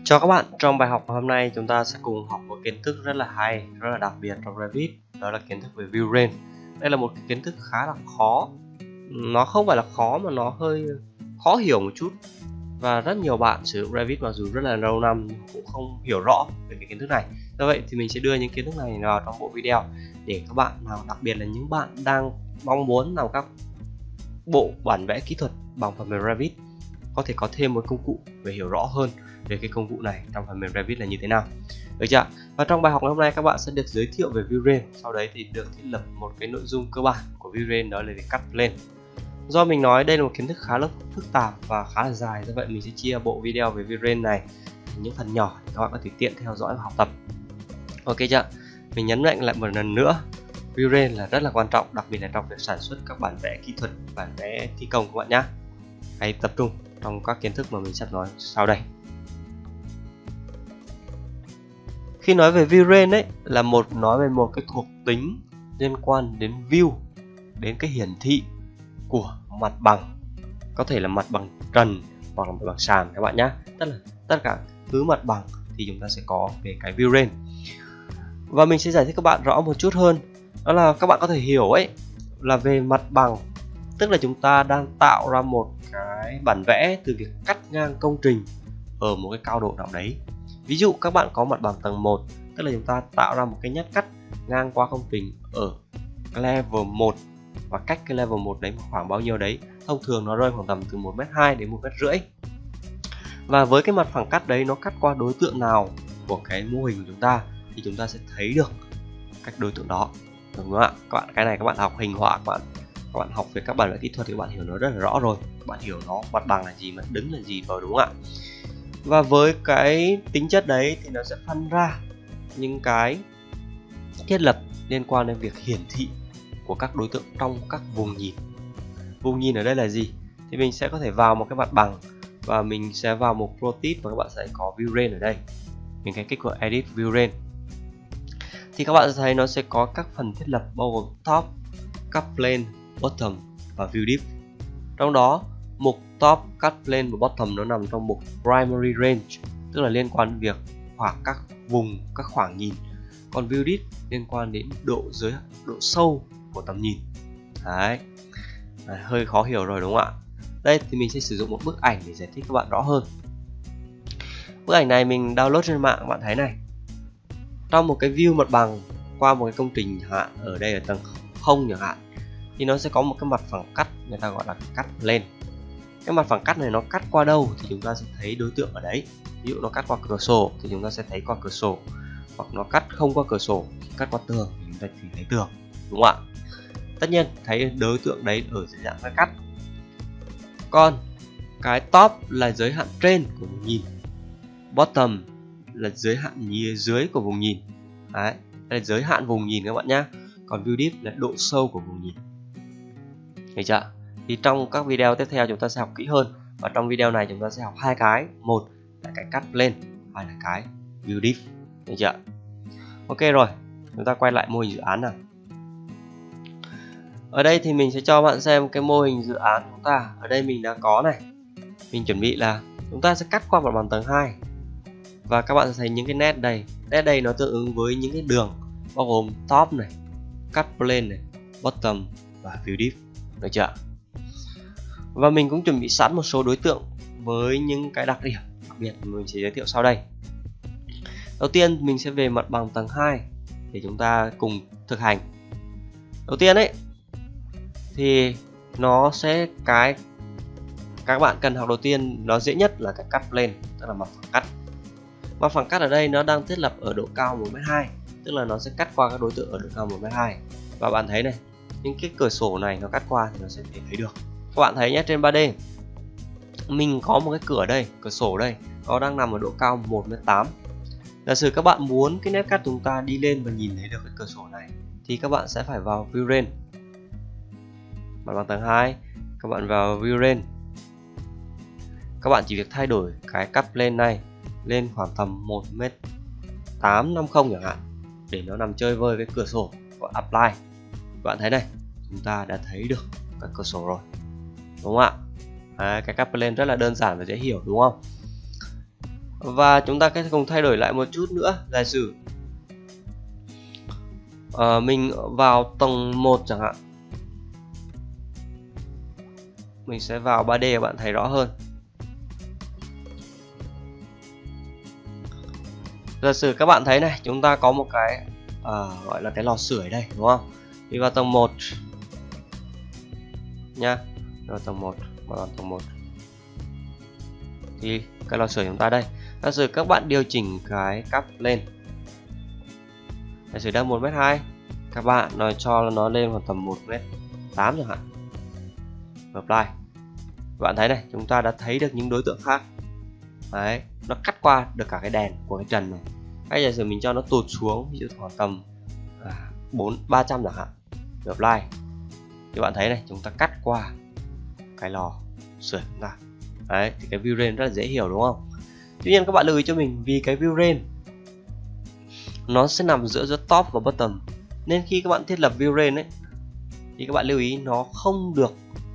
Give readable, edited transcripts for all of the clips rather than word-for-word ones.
Chào các bạn, trong bài học hôm nay chúng ta sẽ cùng học một kiến thức rất là hay, rất là đặc biệt trong Revit. Đó là kiến thức về View Range. Đây là một kiến thức khá là khó. Nó không phải là khó mà nó hơi khó hiểu một chút. Và rất nhiều bạn sử dụng Revit mặc dù rất là lâu năm cũng không hiểu rõ về cái kiến thức này. Do vậy thì mình sẽ đưa những kiến thức này vào trong bộ video để các bạn nào, đặc biệt là những bạn đang mong muốn làm các bộ bản vẽ kỹ thuật bằng phần mềm Revit, có thể có thêm một công cụ để hiểu rõ hơn về cái công cụ này trong phần mềm Revit là như thế nào, được chưa? Và trong bài học hôm nay các bạn sẽ được giới thiệu về View Range, sau đấy thì được thiết lập một cái nội dung cơ bản của View Range, đó là việc cắt plane. Do mình nói đây là một kiến thức khá là phức tạp và khá là dài, do vậy mình sẽ chia bộ video về View Range này những phần nhỏ để các bạn có thể tiện theo dõi và học tập. Ok chưa? Mình nhấn mạnh lại một lần nữa, View Range là rất là quan trọng, đặc biệt là trong việc sản xuất các bản vẽ kỹ thuật, bản vẽ thi công các bạn nhé. Hãy tập trung trong các kiến thức mà mình sắp nói sau đây. Khi nói về View Range ấy, là nói về một cái thuộc tính liên quan đến view, đến cái hiển thị của mặt bằng, có thể là mặt bằng trần hoặc là mặt bằng sàn các bạn nhé. Tức là tất cả thứ mặt bằng thì chúng ta sẽ có về cái View Range. Và mình sẽ giải thích các bạn rõ một chút hơn, đó là các bạn có thể hiểu ấy là về mặt bằng, tức là chúng ta đang tạo ra một cái bản vẽ từ việc cắt ngang công trình ở một cái cao độ nào đấy. Ví dụ các bạn có mặt bằng tầng 1, tức là chúng ta tạo ra một cái nhát cắt ngang qua công trình ở level 1 và cách cái level 1 đấy khoảng bao nhiêu đấy. Thông thường nó rơi khoảng tầm từ 1m2 đến 1m5. Và với cái mặt phẳng cắt đấy nó cắt qua đối tượng nào của cái mô hình của chúng ta thì chúng ta sẽ thấy được cách đối tượng đó, đúng không ạ? Các bạn, cái này các bạn học hình họa, các bạn học về các bản vẽ kỹ thuật thì các bạn hiểu nó rất là rõ rồi. Các bạn hiểu nó mặt bằng là gì, mặt đứng là gì rồi, đúng không ạ? Và với cái tính chất đấy thì nó sẽ phân ra những cái thiết lập liên quan đến việc hiển thị của các đối tượng trong các vùng nhìn. Vùng nhìn ở đây là gì? Thì mình sẽ có thể vào một cái mặt bằng và mình sẽ vào một Protip và các bạn sẽ có View Range ở đây. Mình sẽ kích vào Edit View Range. Thì các bạn sẽ thấy nó sẽ có các phần thiết lập bao gồm Top, Cut Plane, Bottom và View Deep. Trong đó mục Top, Cut Plane và Bottom nó nằm trong mục Primary Range, tức là liên quan đến việc khoảng các vùng, các khoảng nhìn. Còn View Deep liên quan đến độ sâu của tầm nhìn. Đấy, hơi khó hiểu rồi đúng không ạ? Đây thì mình sẽ sử dụng một bức ảnh để giải thích các bạn rõ hơn. Bức ảnh này mình download trên mạng, các bạn thấy này. Trong một cái view mặt bằng qua một cái công trình chẳng hạn, ở đây ở tầng 0 chẳng hạn, thì nó sẽ có một cái mặt phẳng cắt, người ta gọi là cắt lên. Cái mặt phẳng cắt này nó cắt qua đâu thì chúng ta sẽ thấy đối tượng ở đấy. Ví dụ nó cắt qua cửa sổ thì chúng ta sẽ thấy qua cửa sổ, hoặc nó cắt không qua cửa sổ, cắt qua tường thì chúng ta chỉ thấy tường, đúng không ạ? Tất nhiên thấy đối tượng đấy ở dưới dạng cái cắt. Còn cái top là giới hạn trên của vùng nhìn, bottom là giới hạn dưới của vùng nhìn. Đấy, đây là giới hạn vùng nhìn các bạn nhé. Còn view deep là độ sâu của vùng nhìn. Thấy chưa? Thì trong các video tiếp theo chúng ta sẽ học kỹ hơn. Và trong video này chúng ta sẽ học hai cái, một là cái cắt plane, hai là cái view deep. Thấy chưa? Ok rồi, chúng ta quay lại mô hình dự án nào. Ở đây thì mình sẽ cho bạn xem cái mô hình dự án của chúng ta. Ở đây mình đã có này. Mình chuẩn bị là chúng ta sẽ cắt qua mặt bằng tầng 2. Và các bạn sẽ thấy những cái nét đây. Nét đây nó tương ứng với những cái đường bao gồm top này, cut plane này, bottom và view deep. Được chưa? Và mình cũng chuẩn bị sẵn một số đối tượng với những cái đặc điểm đặc biệt mình sẽ giới thiệu sau đây. Đầu tiên mình sẽ về mặt bằng tầng 2 để chúng ta cùng thực hành. Đầu tiên ấy thì nó sẽ các bạn cần học đầu tiên, nó dễ nhất là cái cắt plane, tức là mặt phẳng cắt. Mặt phẳng cắt ở đây nó đang thiết lập ở độ cao 1m2, tức là nó sẽ cắt qua các đối tượng ở độ cao 1m2. Và bạn thấy này, những cái cửa sổ này nó cắt qua thì nó sẽ thấy được. Các bạn thấy nhé, trên 3D mình có một cái cửa đây, cửa sổ đây, nó đang nằm ở độ cao 1m8. Giả sử các bạn muốn cái nét cắt chúng ta đi lên và nhìn thấy được cái cửa sổ này thì các bạn sẽ phải vào View Range, mặt bằng tầng 2, các bạn vào View Range. Các bạn chỉ việc thay đổi cái cắt plane này lên khoảng tầm 1m850 chẳng hạn, để nó nằm chơi vơi với cửa sổ và apply. Các bạn thấy này, chúng ta đã thấy được các cửa sổ rồi, đúng không ạ? Cái cắt plane rất là đơn giản và dễ hiểu, đúng không? Và chúng ta sẽ cùng thay đổi lại một chút nữa. Giả sử mình vào tầng 1 chẳng hạn, mình sẽ vào 3D để bạn thấy rõ hơn. Giả sử các bạn thấy này, chúng ta có một cái gọi là cái lò sưởi đây, đúng không? Đi vào tầng 1 nha, vào tầng 1, vào tầng 1 thì cái lò sưởi chúng ta đây. Giả sử các bạn điều chỉnh cái cấp lên, giả sử đang 1m2, các bạn nói cho nó lên khoảng tầm 1m8 chẳng hạn. Apply. Bạn thấy này, chúng ta đã thấy được những đối tượng khác. Đấy, nó cắt qua được cả cái đèn của cái trần này. Hay giả sử mình cho nó tụt xuống, ví dụ khoảng tầm 300 chẳng hạn. Apply. Thì bạn thấy này, chúng ta cắt qua cái lò sưởi chúng ta. Đấy, thì cái view range rất là dễ hiểu, đúng không? Tuy nhiên các bạn lưu ý cho mình, vì cái view range nó sẽ nằm giữa top và bottom, nên khi các bạn thiết lập view range ấy, thì các bạn lưu ý nó không được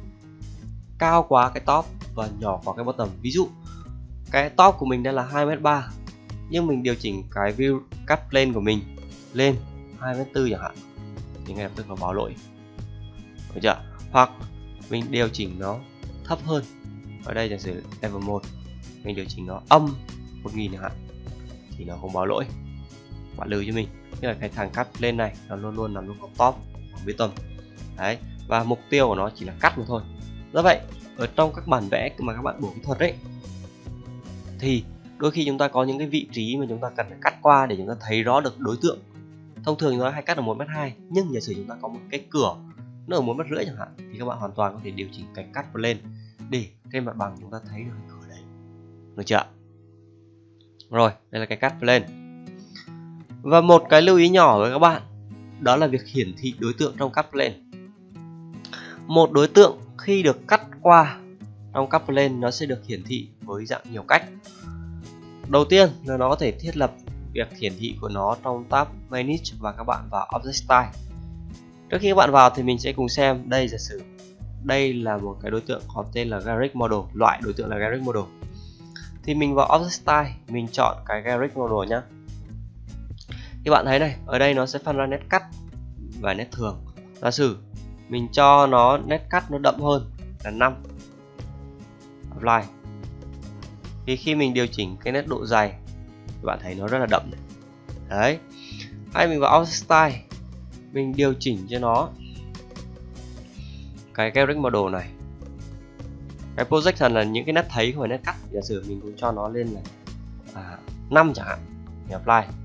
cao quá cái top và nhỏ quá cái bottom. Ví dụ cái top của mình đây là 2m3, nhưng mình điều chỉnh cái view cut plane của mình lên 2m4 chẳng hạn, thì ngay lập tức nó báo lỗi, được chưa? Hoặc mình điều chỉnh nó thấp hơn, ở đây giả sử level 1 mình điều chỉnh nó âm 1000 chẳng hạn, thì nó không báo lỗi. Bạn lưu cho mình, như là cái thằng cut plane này nó luôn luôn nằm lúc top và bottom. Đấy, và mục tiêu của nó chỉ là cắt mà thôi. Do vậy ở trong các bản vẽ mà các bạn bổ kỹ thuật ấy, thì đôi khi chúng ta có những cái vị trí mà chúng ta cần phải cắt qua để chúng ta thấy rõ được đối tượng. Thông thường chúng ta hay cắt ở 1m2, nhưng giả sử chúng ta có một cái cửa nó ở 1m5 chẳng hạn, thì các bạn hoàn toàn có thể điều chỉnh cái cắt lên để trên mặt bằng chúng ta thấy được cái cửa đấy, được chưa? Rồi, đây là cái cắt plane. Và một cái lưu ý nhỏ với các bạn, đó là việc hiển thị đối tượng trong cắt plane. Một đối tượng khi được cắt qua trong cắt plane nó sẽ được hiển thị với dạng nhiều cách. Đầu tiên là nó có thể thiết lập việc hiển thị của nó trong tab Manage và các bạn vào Object Style. Trước khi các bạn vào thì mình sẽ cùng xem. Đây, giả sử đây là một cái đối tượng có tên là Garage Model, loại đối tượng là Garage Model. Thì mình vào Object Style, mình chọn cái Garage Model nhá. Thì bạn thấy này, ở đây nó sẽ phân ra nét cắt và nét thường. Giả sử mình cho nó nét cắt nó đậm hơn là 5. Apply. Thì khi mình điều chỉnh cái nét độ dày thì bạn thấy nó rất là đậm này. Đấy. Hay mình vào Object Style, mình điều chỉnh cho nó cái Garage Model này. Cái projection là những cái nét thấy không phải nét cắt. Giả sử mình cũng cho nó lên là 5 chẳng hạn. Mình apply.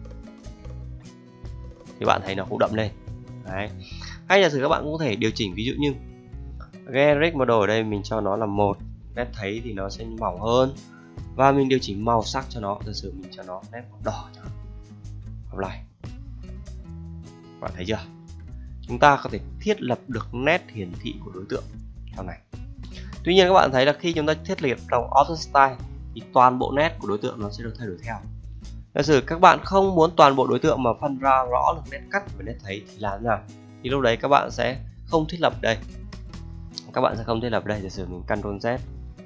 Thì bạn thấy nó cũng đậm lên. Đấy. Hay giả sử các bạn cũng có thể điều chỉnh, ví dụ như Garage Model ở đây mình cho nó là 1, nét thấy thì nó sẽ mỏng hơn. Và mình điều chỉnh màu sắc cho nó, giả sử mình cho nó nét màu đỏ chẳng hạn. Apply. Bạn thấy chưa? Chúng ta có thể thiết lập được nét hiển thị của đối tượng trong này. Tuy nhiên các bạn thấy là khi chúng ta thiết lập trong Object Style thì toàn bộ nét của đối tượng nó sẽ được thay đổi theo. Giả sử các bạn không muốn toàn bộ đối tượng mà phân ra rõ được nét cắt và nét thấy thì làm nào? Thì lúc đấy các bạn sẽ không thiết lập đây. Các bạn sẽ không thiết lập đây. Giả sử mình Ctrl Z.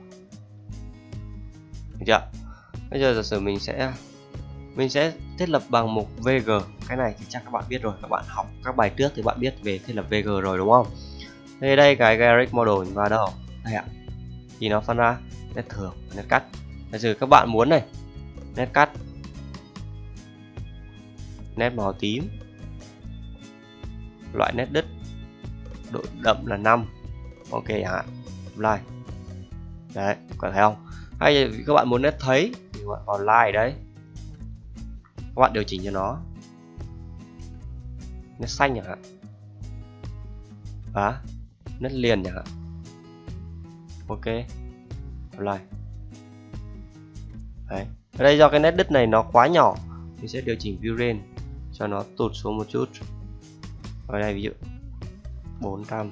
Được chưa? Bây giờ giả sử mình sẽ thiết lập bằng mục VG. Cái này thì chắc các bạn biết rồi, các bạn học các bài trước thì bạn biết về thiết lập VG rồi, đúng không? Thế đây cái Garage Model mình vào đâu? Đây ạ. Thì nó phân ra nét thường và nét cắt. Giả sử các bạn muốn này, nét cắt, nét màu tím, loại nét đứt, độ đậm là 5. Ok hả? Apply. Đấy, có thấy không? Hay các bạn muốn nét thấy thì các bạn vào Line đấy. Các bạn điều chỉnh cho nó nét xanh chẳng hạn. Nét liền chẳng hạn. Ok. Apply. Đấy. Ở đây do cái nét đứt này nó quá nhỏ, mình sẽ điều chỉnh view range cho nó tụt xuống một chút. Ở đây ví dụ 400.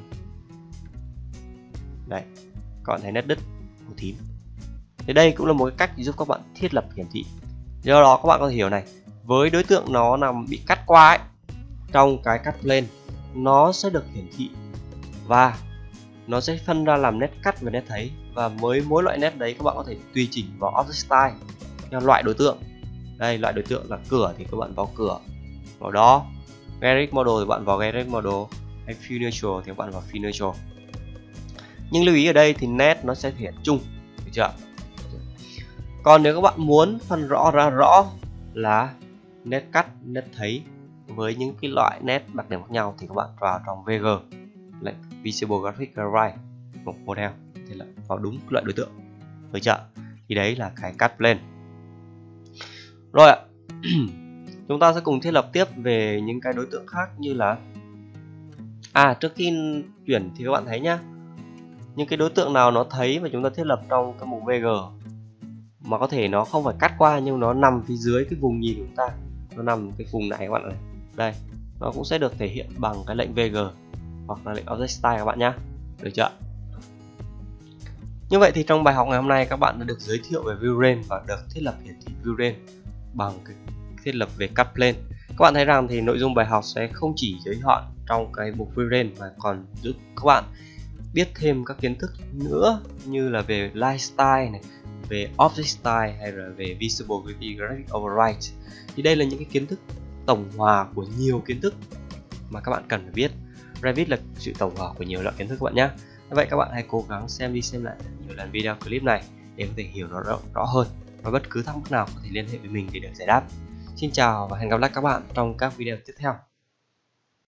Đấy, các bạn thấy nét đứt màu tím. Thì đây cũng là một cái cách giúp các bạn thiết lập hiển thị. Do đó các bạn có thể hiểu này, với đối tượng nó nằm bị cắt qua ấy, trong cái cắt plane nó sẽ được hiển thị và nó sẽ phân ra làm nét cắt và nét thấy, và với mỗi loại nét đấy các bạn có thể tùy chỉnh vào Object Style theo loại đối tượng. Đây, loại đối tượng là cửa thì các bạn vào cửa, vào đó. Generic model thì bạn vào generic model, hay furniture thì các bạn vào furniture. Nhưng lưu ý ở đây thì nét nó sẽ thể hiện chung, được chưa? Còn nếu các bạn muốn phân rõ ra rõ là nét cắt, nét thấy với những cái loại nét đặc điểm khác nhau thì các bạn vào trong VG, lệnh Visible Graphic Guide, một model thì là vào đúng loại đối tượng, được chưa? Thì đấy là cái cắt plane. Rồi ạ. Chúng ta sẽ cùng thiết lập tiếp về những cái đối tượng khác như là trước khi chuyển thì các bạn thấy nhá, những cái đối tượng nào nó thấy mà chúng ta thiết lập trong cái mục VG mà có thể nó không phải cắt qua nhưng nó nằm phía dưới cái vùng nhìn của chúng ta, nó nằm cái vùng này các bạn này, đây nó cũng sẽ được thể hiện bằng cái lệnh VG hoặc là lệnh Object Style các bạn nhé, được chưa? Như vậy thì trong bài học ngày hôm nay các bạn đã được giới thiệu về View Range và được thiết lập hiển thị View Range bằng cái thiết lập về Cut Plane. Các bạn thấy rằng thì nội dung bài học sẽ không chỉ giới hạn trong cái mục View Range mà còn giúp các bạn biết thêm các kiến thức nữa như là về Lifestyle này, về Object Style hay là về Visible Graphic Override. Thì đây là những cái kiến thức tổng hòa của nhiều kiến thức mà các bạn cần phải biết. Revit là sự tổng hòa của nhiều loại kiến thức các bạn nhé. Vậy các bạn hãy cố gắng xem đi xem lại nhiều lần video clip này để có thể hiểu nó rõ hơn, và bất cứ thắc mắc nào có thể liên hệ với mình để được giải đáp. Xin chào và hẹn gặp lại các bạn trong các video tiếp theo.